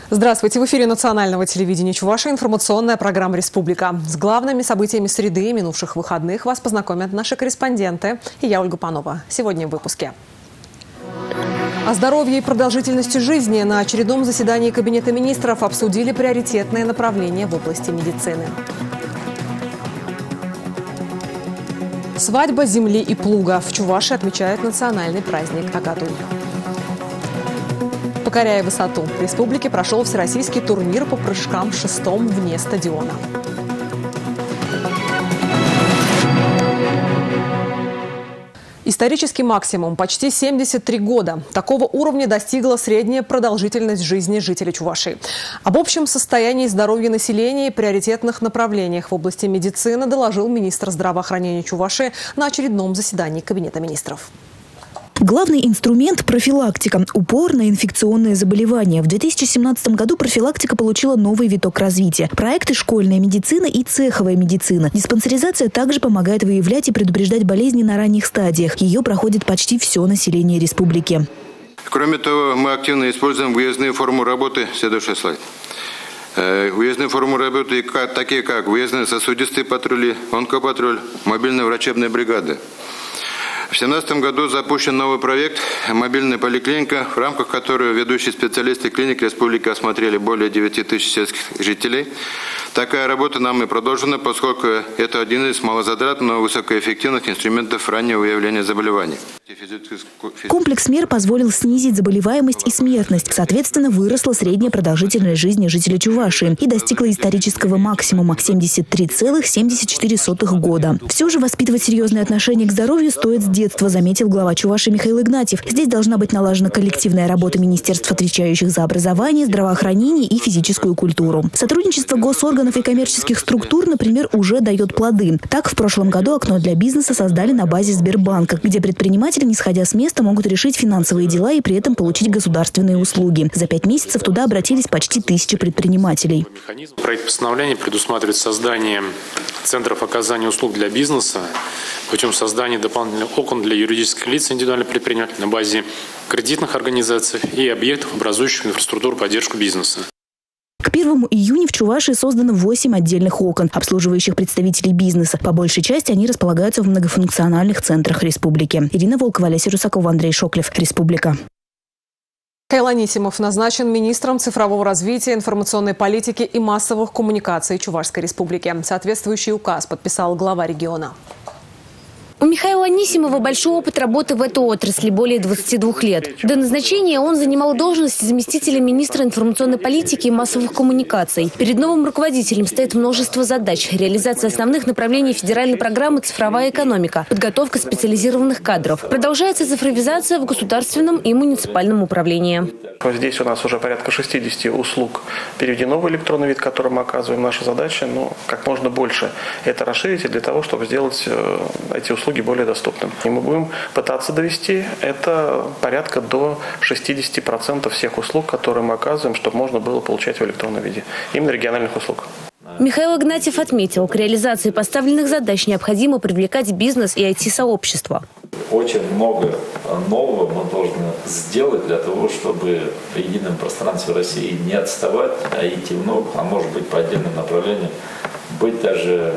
Здравствуйте! В эфире национального телевидения Чувашии информационная программа «Республика». С главными событиями среды и минувших выходных вас познакомят наши корреспонденты и я, Ольга Панова. Сегодня в выпуске. О здоровье и продолжительности жизни на очередном заседании Кабинета министров обсудили приоритетные направления в области медицины. Свадьба земли и плуга. В Чувашии отмечают национальный праздник Агатуль. Покоряя высоту, в республике прошел всероссийский турнир по прыжкам с шестом вне стадиона. Исторический максимум – почти 73 года. Такого уровня достигла средняя продолжительность жизни жителей Чувашии. Об общем состоянии здоровья населения и приоритетных направлениях в области медицины доложил министр здравоохранения Чувашии на очередном заседании Кабинета министров. Главный инструмент – профилактика. Упор на инфекционные заболевания. В 2017 году профилактика получила новый виток развития. Проекты «Школьная медицина» и «Цеховая медицина». Диспансеризация также помогает выявлять и предупреждать болезни на ранних стадиях. Ее проходит почти все население республики. Кроме того, мы активно используем выездные формы работы. Следующий слайд. Выездные формы работы, такие как выездные сосудистые патрули, онкопатруль, мобильные врачебные бригады. В 2017 году запущен новый проект «Мобильная поликлиника», в рамках которой ведущие специалисты клиник республики осмотрели более 9 тысяч сельских жителей. Такая работа нам и продолжена, поскольку это один из малозатратных, но высокоэффективных инструментов раннего выявления заболеваний. Комплекс мер позволил снизить заболеваемость и смертность. Соответственно, выросла средняя продолжительность жизни жителей Чувашии и достигла исторического максимума – 73,74 года. Все же воспитывать серьезное отношение к здоровью стоит с детства, заметил глава Чувашии Михаил Игнатьев. Здесь должна быть налажена коллективная работа министерств, отвечающих за образование, здравоохранение и физическую культуру. Сотрудничество госорганов и коммерческих структур, например, уже дает плоды. Так, в прошлом году окно для бизнеса создали на базе Сбербанка, где предприниматели, не сходя с места, могут решить финансовые дела и при этом получить государственные услуги. За 5 месяцев туда обратились почти 1000 предпринимателей. Проект постановления предусматривает создание центров оказания услуг для бизнеса путем создания дополнительных окон для юридических лиц индивидуальных предпринимателей на базе кредитных организаций и объектов, образующих инфраструктуру поддержку бизнеса. К 1 июня в Чувашии создано 8 отдельных окон, обслуживающих представителей бизнеса. По большей части они располагаются в многофункциональных центрах республики. Ирина Волкова, Олеся Русакова, Андрей Шоклев. Республика. Михаил Анисимов назначен министром цифрового развития, информационной политики и массовых коммуникаций Чувашской республики. Соответствующий указ подписал глава региона. У Михаила Анисимова большой опыт работы в этой отрасли – более 22 лет. До назначения он занимал должность заместителя министра информационной политики и массовых коммуникаций. Перед новым руководителем стоит множество задач. Реализация основных направлений федеральной программы «Цифровая экономика», подготовка специализированных кадров. Продолжается цифровизация в государственном и муниципальном управлении. Здесь у нас уже порядка 60 услуг переведено в электронный вид, который мы оказываем. Наша задача, как можно больше это расширить для того, чтобы сделать эти услуги более доступным. И мы будем пытаться довести это порядка до 60% всех услуг, которые мы оказываем, чтобы можно было получать в электронном виде. Именно региональных услуг. Михаил Игнатьев отметил, к реализации поставленных задач необходимо привлекать бизнес и IT-сообщество. Очень много нового мы должны сделать для того, чтобы в едином пространстве России не отставать, а идти в новых, а может быть по отдельным направлениям, быть даже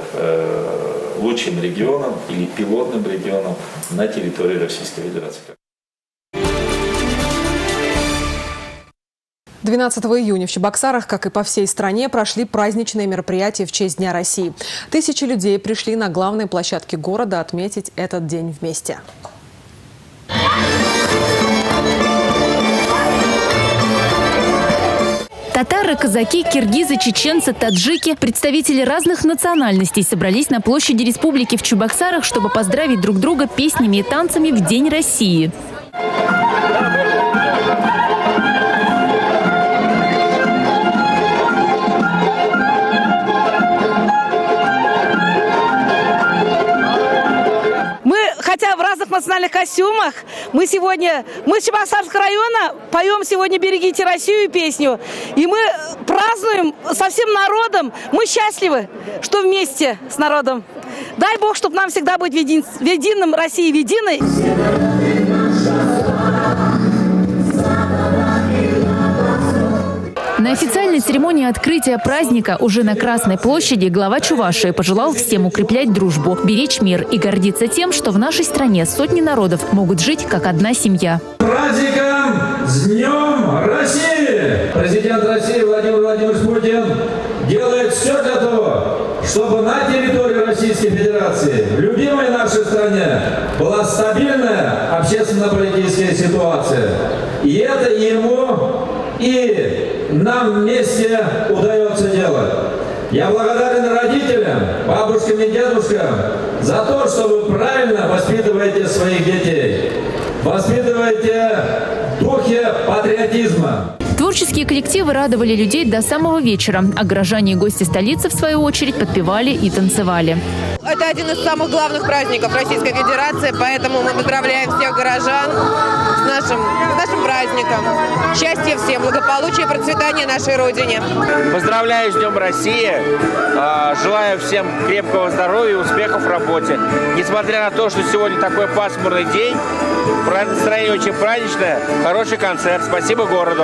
лучшим регионом или пилотным регионом на территории Российской Федерации. 12 июня в Чебоксарах, как и по всей стране, прошли праздничные мероприятия в честь Дня России. Тысячи людей пришли на главные площадки города отметить этот день вместе. Татары, казаки, киргизы, чеченцы, таджики, представители разных национальностей собрались на площади республики в Чебоксарах, чтобы поздравить друг друга песнями и танцами в День России. Хотя в разных национальных костюмах, мы с Чебоксарского района поем сегодня «Берегите Россию» песню. И мы празднуем со всем народом. Мы счастливы, что вместе с народом. Дай Бог, чтобы нам всегда быть в едином России, в единой. На официальной церемонии открытия праздника уже на Красной площади глава Чувашии пожелал всем укреплять дружбу, беречь мир и гордиться тем, что в нашей стране сотни народов могут жить как одна семья. Праздником! С Днем России! Президент России Владимир Владимирович Путин делает все для того, чтобы на территории Российской Федерации, в любимой нашей стране, была стабильная общественно-политическая ситуация. И это ему и нам вместе удается делать. Я благодарен родителям, бабушкам и дедушкам за то, что вы правильно воспитываете своих детей. Воспитываете в духе патриотизма. Творческие коллективы радовали людей до самого вечера, а горожане и гости столицы, в свою очередь, подпевали и танцевали. Это один из самых главных праздников Российской Федерации, поэтому мы поздравляем всех горожан с нашим праздником. Счастья всем, благополучия и процветания нашей Родине. Поздравляю с Днем России. Желаю всем крепкого здоровья и успехов в работе. Несмотря на то, что сегодня такой пасмурный день, настроение очень праздничное, хороший концерт. Спасибо городу.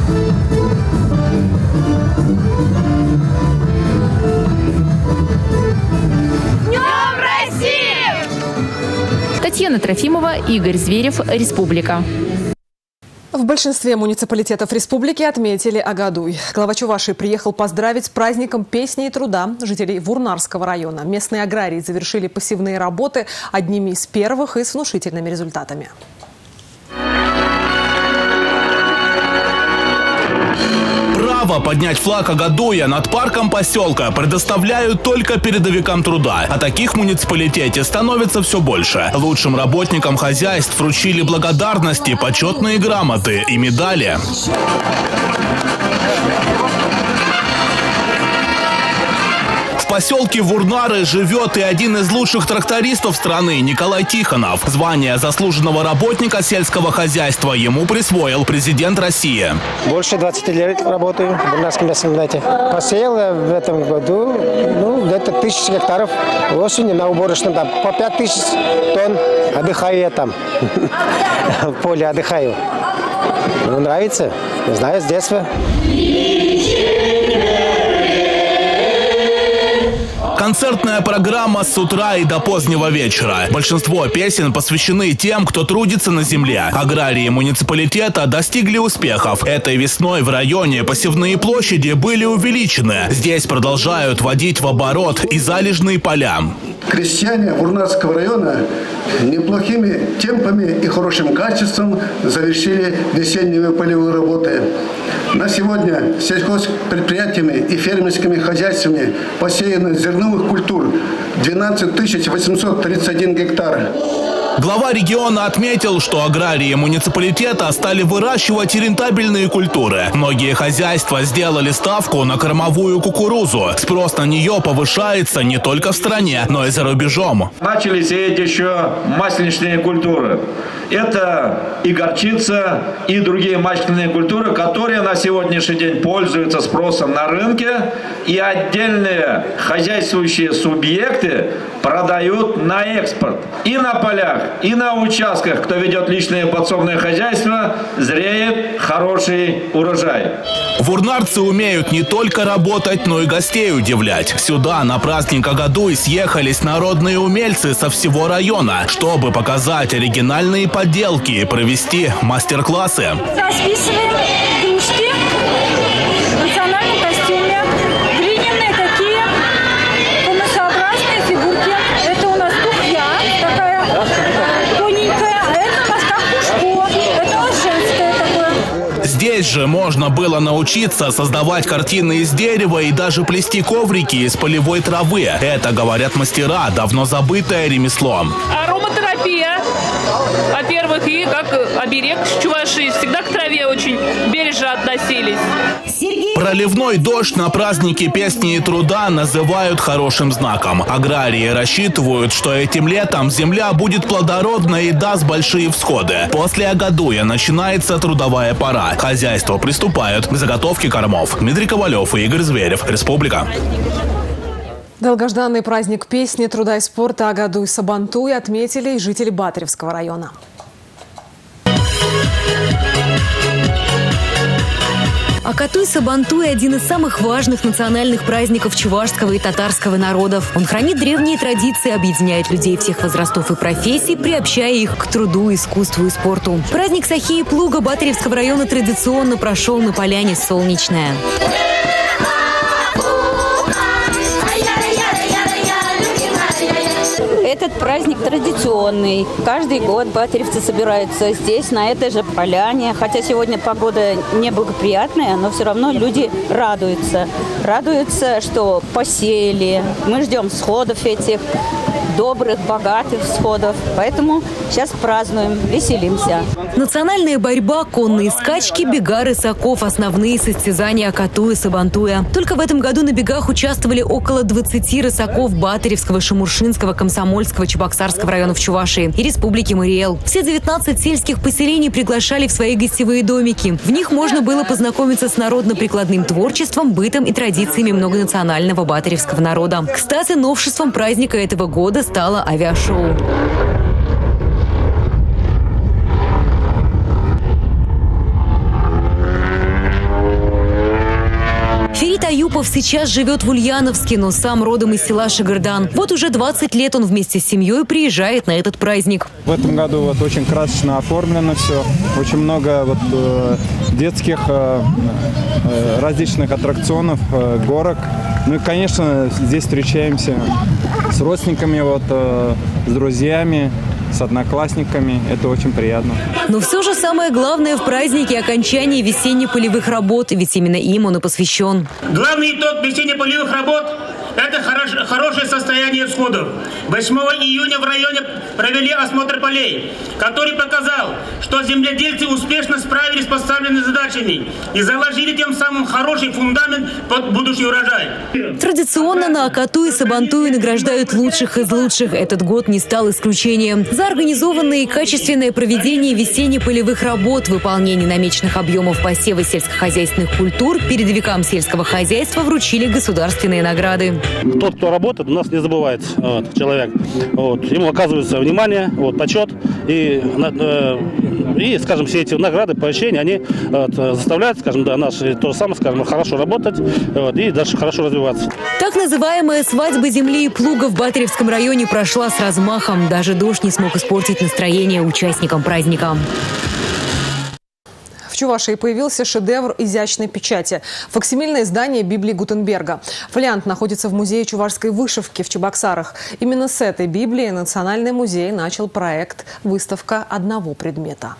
Татьяна Трофимова, Игорь Зверев, Республика. В большинстве муниципалитетов республики отметили Агадуй. Глава Чувашии приехал поздравить с праздником песни и труда жителей Вурнарского района. Местные аграрии завершили посевные работы одними из первых и с внушительными результатами. Право поднять флаг Агадуя над парком поселка предоставляют только передовикам труда. А таких в муниципалитете становится все больше. Лучшим работникам хозяйств вручили благодарности, почетные грамоты и медали. В поселке Вурнары живет и один из лучших трактористов страны Николай Тихонов. Звание заслуженного работника сельского хозяйства ему присвоил президент России. Больше 20 лет работаю в Вурнарском местном комбинате. Посеял в этом году где-то 1000 гектаров. Осенью на уборочном там по 5000 тонн. Отдыхаю я там. В поле отдыхаю. Нравится. Знаю с детства. Концертная программа с утра и до позднего вечера. Большинство песен посвящены тем, кто трудится на земле. Аграрии муниципалитета достигли успехов. Этой весной в районе посевные площади были увеличены. Здесь продолжают вводить в оборот и залежные поля. Крестьяне Вурнарского района неплохими темпами и хорошим качеством завершили весенние полевые работы. На сегодня сельхозпредприятиями и фермерскими хозяйствами посеяно зерновых культур 12 831 гектар. Глава региона отметил, что аграрии муниципалитета стали выращивать рентабельные культуры. Многие хозяйства сделали ставку на кормовую кукурузу. Спрос на нее повышается не только в стране, но и за рубежом. Начали сеять еще масличные культуры. Это и горчица, и другие масличные культуры, которые на сегодняшний день пользуются спросом на рынке. И отдельные хозяйствующие субъекты продают на экспорт. И на полях, и на участках, кто ведет личное подсобное хозяйство, зреет хороший урожай. Вурнарцы умеют не только работать, но и гостей удивлять. Сюда на праздник Агадуй съехались народные умельцы со всего района, чтобы показать оригинальные поделки и провести мастер-классы. Расписываем кружки в национальном костюме. Глиняные такие конусообразные фигурки. Это у нас тухья, такая тоненькая. А это у нас как пушко. Это у нас женское такое. Здесь же можно было научиться создавать картины из дерева и даже плести коврики из полевой травы. Это, говорят мастера, давно забытое ремесло. Ароматерапия, во-первых, и как оберег Чувашии. Всегда к траве очень бережно относились. Проливной дождь на празднике песни и труда называют хорошим знаком. Аграрии рассчитывают, что этим летом земля будет плодородной и даст большие всходы. После Агадуя начинается трудовая пора. Хозяйства приступают к заготовке кормов. Дмитрий Ковалев и Игорь Зверев. Республика. Долгожданный праздник песни, труда и спорта Агадуй Сабантуй отметили и жители Батыревского района. Акатуй Сабантуй – один из самых важных национальных праздников чувашского и татарского народов. Он хранит древние традиции, объединяет людей всех возрастов и профессий, приобщая их к труду, искусству и спорту. Праздник Сахи и Плуга Батыревского района традиционно прошел на поляне Солнечная. Этот праздник традиционный. Каждый год батыревцы собираются здесь, на этой же поляне. Хотя сегодня погода неблагоприятная, но все равно люди радуются. Радуются, что посеяли. Мы ждем всходов этих, добрых, богатых всходов. Поэтому сейчас празднуем, веселимся. Национальная борьба, конные скачки, бега рысаков – основные состязания Акатуя Сабантуя. Только в этом году на бегах участвовали около 20 рысаков Батыревского, Шамуршинского, Комсомольского, Чебоксарского районов Чувашии и Республики Мариэл. Все 19 сельских поселений приглашали в свои гостевые домики. В них можно было познакомиться с народно-прикладным творчеством, бытом и традициями многонационального батыревского народа. Кстати, новшеством праздника этого года стало авиашоу. Ферит Аюпов сейчас живет в Ульяновске, но сам родом из села Шагардан. Вот уже 20 лет он вместе с семьей приезжает на этот праздник. В этом году очень красочно оформлено все. Очень много детских различных аттракционов, горок. Ну и, конечно, здесь встречаемся с родственниками, с друзьями, с одноклассниками. Это очень приятно. Но все же самое главное в празднике – окончание весенне-полевых работ. Ведь именно им он и посвящен. Главный итог весенне-полевых работ – это хорошее состояние всходов. 8 июня в районе провели осмотр полей, который показал, что земледельцы успешно справились с поставленными задачами и заложили тем самым хороший фундамент под будущий урожай. Традиционно на Акатуй и Сабантуй награждают лучших из лучших. Этот год не стал исключением. За организованное и качественное проведение весенне-полевых работ, выполнение намеченных объемов посева сельскохозяйственных культур, передовикам сельского хозяйства вручили государственные награды. Тот, кто работает, у нас не забывает человек. Ему оказывается внимание, почет. И, скажем, все эти награды, поощрения, они заставляют, нас то же самое, хорошо работать и дальше хорошо развиваться. Так называемая свадьба земли и плуга в Батыревском районе прошла с размахом. Даже дождь не смог испортить настроение участникам праздника. В Чувашии появился шедевр изящной печати – факсимильное издание Библии Гутенберга. Фолиант находится в музее чувашской вышивки в Чебоксарах. Именно с этой Библии Национальный музей начал проект «Выставка одного предмета».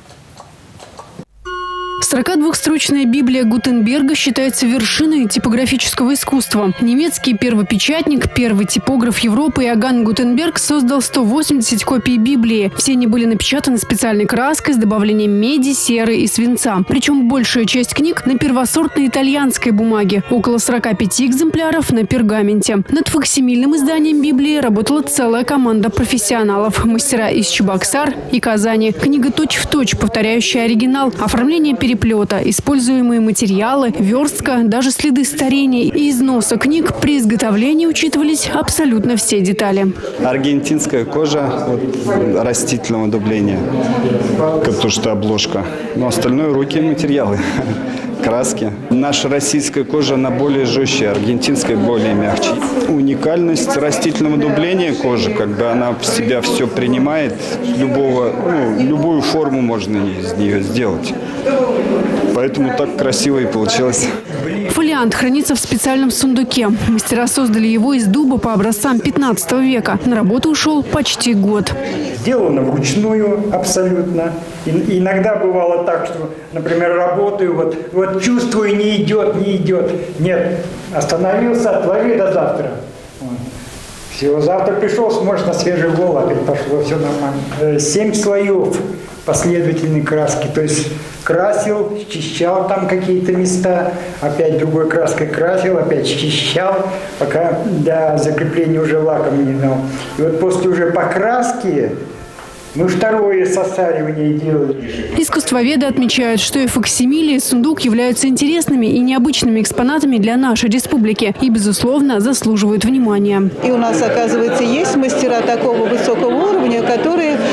42-строчная Библия Гутенберга считается вершиной типографического искусства. Немецкий первопечатник, первый типограф Европы Иоганн Гутенберг создал 180 копий Библии. Все они были напечатаны специальной краской с добавлением меди, серы и свинца. Причем большая часть книг на первосортной итальянской бумаге. Около 45 экземпляров на пергаменте. Над факсимильным изданием Библии работала целая команда профессионалов. Мастера из Чебоксар и Казани. Книга точь-в-точь повторяющая оригинал. Оформление переплета, используемые материалы, верстка, даже следы старения и износа книг при изготовлении учитывались абсолютно все детали. Аргентинская кожа растительного дубления, как то, что обложка. Но остальное руки материалы, краски. Наша российская кожа, она более жестче, аргентинская более мягче. Уникальность растительного дубления кожи, она в себя все принимает, любую форму можно из нее сделать. Поэтому так красиво и получилось. Фолиант хранится в специальном сундуке. Мастера создали его из дуба по образцам 15 века. На работу ушел почти год. Сделано вручную абсолютно. И иногда бывало так, что, например, работаю, чувствую, не идет. Нет, остановился, отложи до завтра. Все, завтра пришел, смотришь, на свежий гол, опять пошло, все нормально. 7 слоев последовательной краски, то есть красил, счищал там какие-то места, опять другой краской красил, опять счищал, пока для закрепления уже лаком не дал. И после уже покраски мы второе сосаривание делали. Искусствоведы отмечают, что и факсимили, и сундук являются интересными и необычными экспонатами для нашей республики и, безусловно, заслуживают внимания. И у нас, оказывается, есть мастера такого высокого уровня, которые с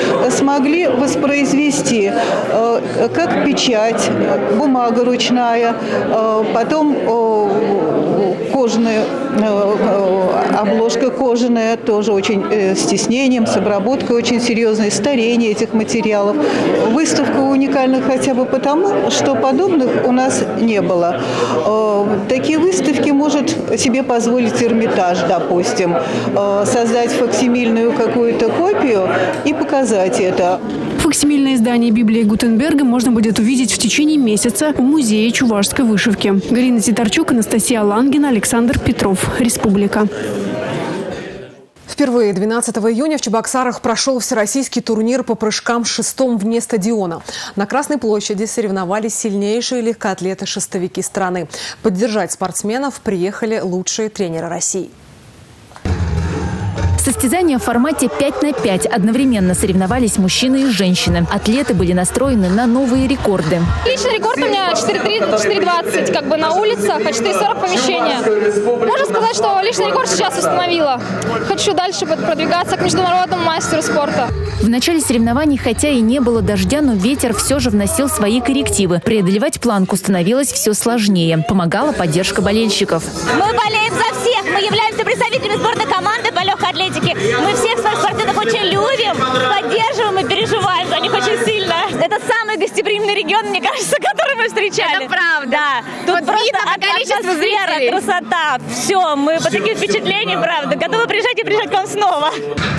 смогли воспроизвести как печать, бумага ручная, потом кожаная обложка кожаная, тоже очень с тиснением, с обработкой очень серьезной, старение этих материалов. Выставка уникальна хотя бы потому, что подобных у нас не было. Такие выставки может себе позволить Эрмитаж, допустим, создать факсимильную какую-то копию и показать это. Факсимильное издание Библии Гутенберга можно будет увидеть в течение месяца в Музее чувашской вышивки. Галина Титарчук, Анастасия Лангина, Александр Петров. Республика. Впервые 12 июня в Чебоксарах прошел всероссийский турнир по прыжкам с шестом вне стадиона. На Красной площади соревновались сильнейшие легкоатлеты-шестовики страны. Поддержать спортсменов приехали лучшие тренеры России. Состязания в формате 5 на 5. Одновременно соревновались мужчины и женщины. Атлеты были настроены на новые рекорды. Личный рекорд у меня 4.30, 4.20, как бы на улицах, а 4.40 помещения. Можно сказать, что личный рекорд сейчас установила. Хочу дальше продвигаться к международному мастеру спорта. В начале соревнований, хотя и не было дождя, но ветер все же вносил свои коррективы. Преодолевать планку становилось все сложнее. Помогала поддержка болельщиков. Мы болеем за всех. Мы являемся представителями спортной команды по легкой атлетике. Мы всех своих спортсменов очень любим, поддерживаем и переживаем за них очень сильно. Это самый гостеприимный регион, мне кажется, который мы встречали. Это правда. Да. Тут вот просто атмосфера, красота. Все, мы под таким впечатлением, правда, готовы приезжать и приезжать к вам снова.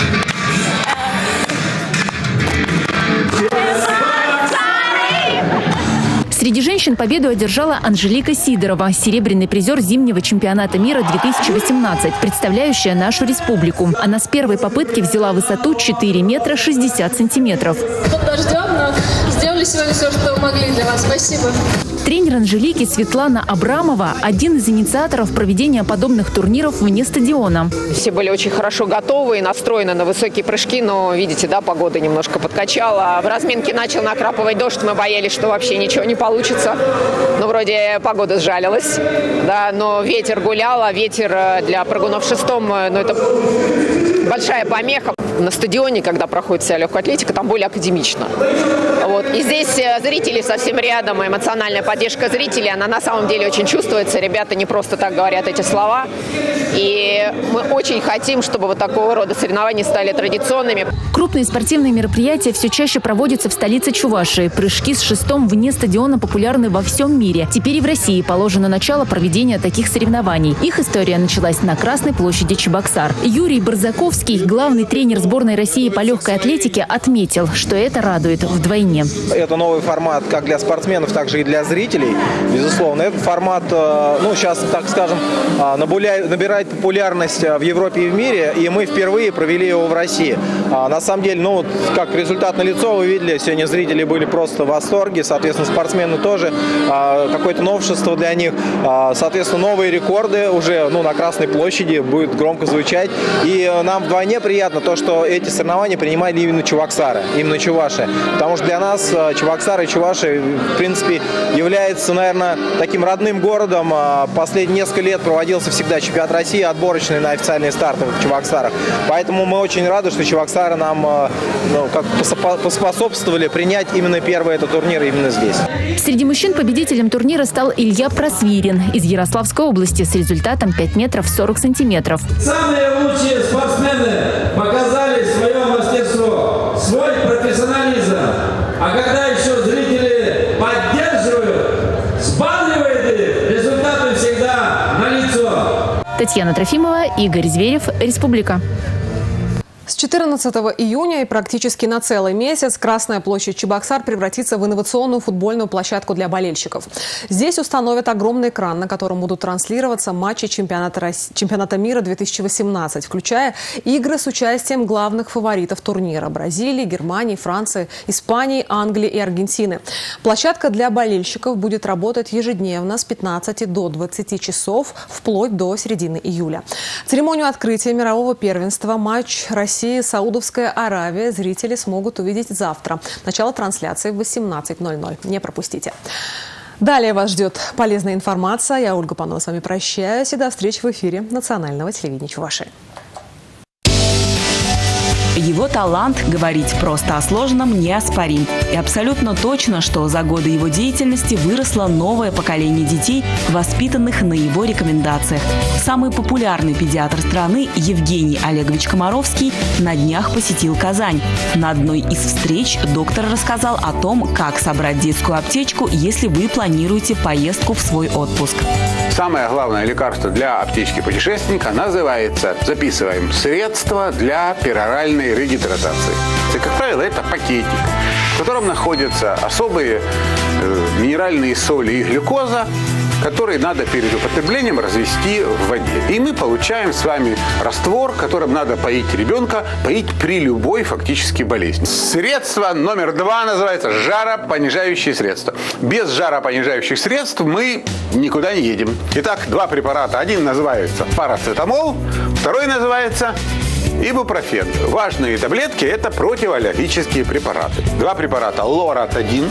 Среди женщин победу одержала Анжелика Сидорова, серебряный призер зимнего чемпионата мира 2018, представляющая нашу республику. Она с первой попытки взяла высоту 4 метра 60 сантиметров. Под дождем, но сделали сегодня все, что могли для вас. Спасибо. Тренер Анжелики Светлана Абрамова – один из инициаторов проведения подобных турниров вне стадиона. Все были очень хорошо готовы и настроены на высокие прыжки, но, видите, да, погода немножко подкачала. В разминке начал накрапывать дождь, мы боялись, что вообще ничего не получится. Но вроде погода сжалилась, да, но ветер гулял, а ветер для прыгунов в шестом, ну, это большая помеха. На стадионе, когда проходит вся легкая атлетика, там более академично. Вот. И здесь зрители совсем рядом, эмоциональная поддержка зрителей, она на самом деле очень чувствуется. Ребята не просто так говорят эти слова. И мы очень хотим, чтобы вот такого рода соревнования стали традиционными. Крупные спортивные мероприятия все чаще проводятся в столице Чувашии. Прыжки с шестом вне стадиона популярны во всем мире. Теперь и в России положено начало проведения таких соревнований. Их история началась на Красной площади Чебоксар. Юрий Барзаковский, главный тренер сборной России по легкой атлетике, отметил, что это радует вдвойне. Это новый формат как для спортсменов, так же и для зрителей. Безусловно, этот формат, ну, сейчас, так скажем, набирает популярность в Европе и в мире, и мы впервые провели его в России. На самом деле, ну, как результат налицо, вы видели, сегодня зрители были просто в восторге, соответственно, спортсмены тоже, какое-то новшество для них, соответственно, новые рекорды уже, ну, на Красной площади будет громко звучать, и нам вдвойне приятно то, что эти соревнования принимали именно чуваксары, именно Чуваши, потому что для нас Чебоксары и Чуваши, в принципе, является, наверное, таким родным городом. Последние несколько лет проводился всегда чемпионат России, отборочный на официальные старты в Чебоксарах. Поэтому мы очень рады, что Чебоксары нам как поспособствовали принять именно первый этот турнир именно здесь. Среди мужчин победителем турнира стал Илья Просвирин из Ярославской области с результатом 5 метров 40 сантиметров. Самые лучшие спортсмены показали свое мастерство, свой профессионализм. А когда еще зрители поддерживают, спадривает их, результаты всегда налицо. Татьяна Трофимова, Игорь Зверев, Республика. С 14 июня и практически на целый месяц Красная площадь Чебоксар превратится в инновационную футбольную площадку для болельщиков. Здесь установят огромный экран, на котором будут транслироваться матчи чемпионата мира 2018, включая игры с участием главных фаворитов турнира – Бразилии, Германии, Франции, Испании, Англии и Аргентины. Площадка для болельщиков будет работать ежедневно с 15 до 20 часов вплоть до середины июля. Церемонию открытия мирового первенства матч России Саудовская Аравия зрители смогут увидеть завтра. Начало трансляции в 18:00. Не пропустите. Далее вас ждет полезная информация. Я, Ольга Панова, с вами прощаюсь. И до встречи в эфире национального телевидения Чувашии. Его талант говорить просто о сложном неоспорим. И абсолютно точно, что за годы его деятельности выросло новое поколение детей, воспитанных на его рекомендациях. Самый популярный педиатр страны Евгений Олегович Комаровский на днях посетил Казань. На одной из встреч доктор рассказал о том, как собрать детскую аптечку, если вы планируете поездку в свой отпуск. Самое главное лекарство для аптечки путешественника называется, записываем, средство для пероральной регидратации. И, как правило, это пакетик, в котором находятся особые минеральные соли и глюкоза, которые надо перед употреблением развести в воде. И мы получаем с вами раствор, которым надо поить ребенка, поить при любой фактически болезни. Средство номер 2 называется жаропонижающие средства. Без жаропонижающих средств мы никуда не едем. Итак, 2 препарата. Один называется парацетамол, второй называется ибупрофен. Важные таблетки – это противоаллергические препараты. 2 препарата лоратадин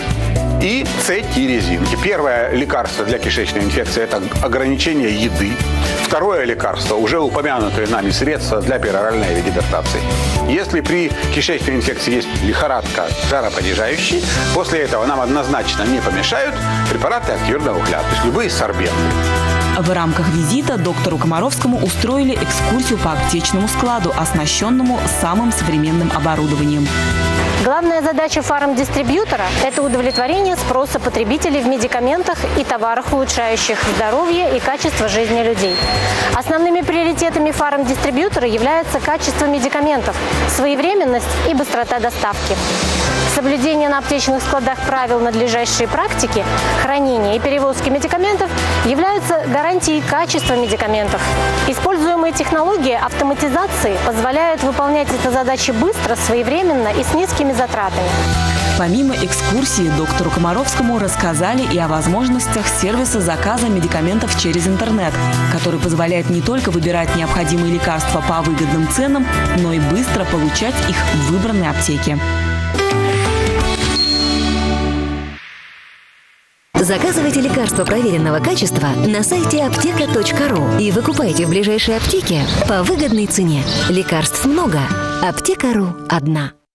и цетирезин. Первое лекарство для кишечной инфекции – это ограничение еды. Второе лекарство – уже упомянутые нами средства для пероральной регидратации. Если при кишечной инфекции есть лихорадка, жаропонижающие, после этого нам однозначно не помешают препараты активированного угля, то есть любые сорбенты. В рамках визита доктору Комаровскому устроили экскурсию по аптечному складу, оснащенному самым современным оборудованием. Главная задача фармдистрибьютора – это удовлетворение спроса потребителей в медикаментах и товарах, улучшающих здоровье и качество жизни людей. Основными приоритетами фармдистрибьютора являются качество медикаментов, своевременность и быстрота доставки. Соблюдение на аптечных складах правил надлежащей практики, хранения и перевозки медикаментов являются гарантией качества медикаментов. Используемые технологии автоматизации позволяют выполнять эти задачи быстро, своевременно и с низкими затратами. Помимо экскурсии, доктору Комаровскому рассказали и о возможностях сервиса заказа медикаментов через интернет, который позволяет не только выбирать необходимые лекарства по выгодным ценам, но и быстро получать их в выбранной аптеке. Заказывайте лекарства проверенного качества на сайте аптека.ру и выкупайте в ближайшей аптеке по выгодной цене. Лекарств много, аптека.ру одна.